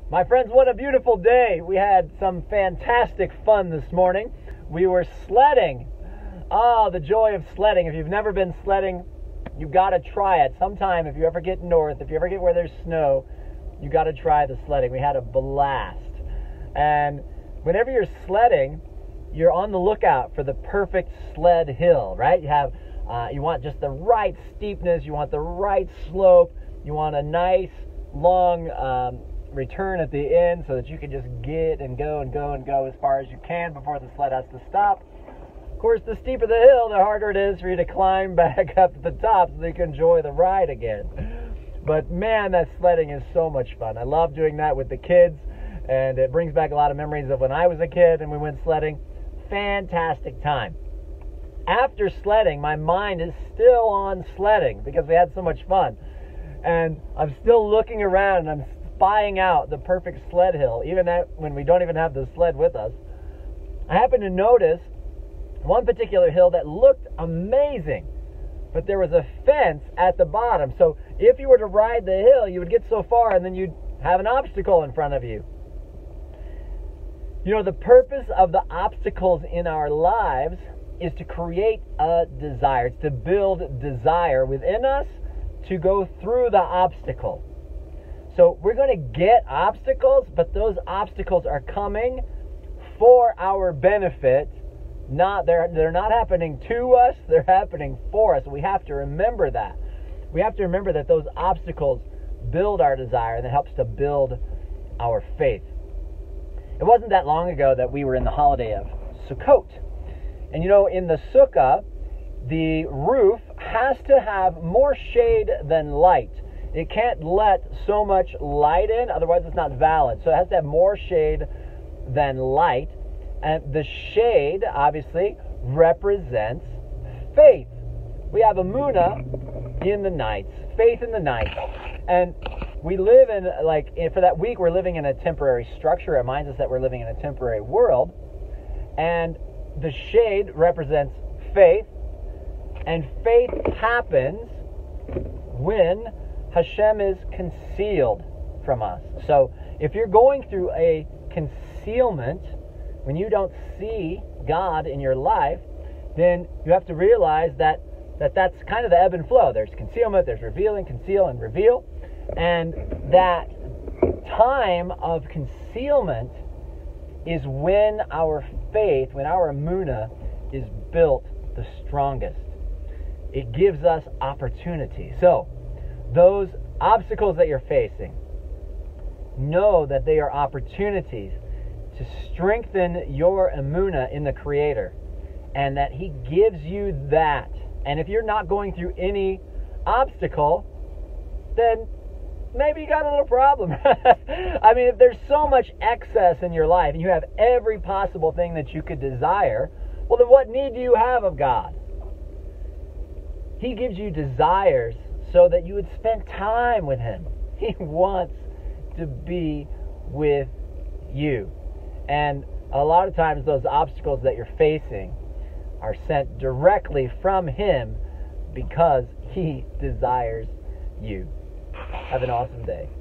My friends, what a beautiful day. We had some fantastic fun this morning. We were sledding. Oh, the joy of sledding. If you've never been sledding, you've got to try it. Sometime, if you ever get north, if you ever get where there's snow, you got to try the sledding. We had a blast. And whenever you're sledding, you're on the lookout for the perfect sled hill, right? You want just the right steepness, you want the right slope, you want a nice long return at the end so that you can just get and go and go and go as far as you can before the sled has to stop. Of course, the steeper the hill, the harder it is for you to climb back up to the top so that you can enjoy the ride again. But man, that sledding is so much fun. I love doing that with the kids, and it brings back a lot of memories of when I was a kid and we went sledding. Fantastic time. After sledding, my mind is still on sledding because we had so much fun. And I'm still looking around and I'm spying out the perfect sled hill, even when we don't even have the sled with us. I happened to notice one particular hill that looked amazing, but there was a fence at the bottom. So if you were to ride the hill, you would get so far and then you'd have an obstacle in front of you. You know, the purpose of the obstacles in our lives is to create a desire. It's to build desire within us to go through the obstacle. So we're going to get obstacles, but those obstacles are coming for our benefit. They're not happening to us, they're happening for us. We have to remember that. We have to remember that those obstacles build our desire, and it helps to build our faith. It wasn't that long ago that we were in the holiday of Sukkot. And you know, in the sukkah, the roof has to have more shade than light. It can't let so much light in, otherwise it's not valid. So it has to have more shade than light. And the shade, obviously, represents faith. We have Emunah in the nights, faith in the night. And we live for that week, we're living in a temporary structure. It reminds us that we're living in a temporary world. And the shade represents faith. And faith happens when Hashem is concealed from us. So if you're going through a concealment, when you don't see God in your life, then you have to realize that that's kind of the ebb and flow. There's concealment, there's revealing, conceal, and reveal. And that time of concealment is when our faith, when our Emunah is built the strongest. It gives us opportunity. So, those obstacles that you're facing, know that they are opportunities to strengthen your Emunah in the Creator, and that He gives you that. And if you're not going through any obstacle, then maybe you got a little problem. I mean, if there's so much excess in your life and you have every possible thing that you could desire, well, then what need do you have of God? He gives you desires so that you would spend time with Him. He wants to be with you. And a lot of times those obstacles that you're facing are sent directly from Him because He desires you. Have an awesome day.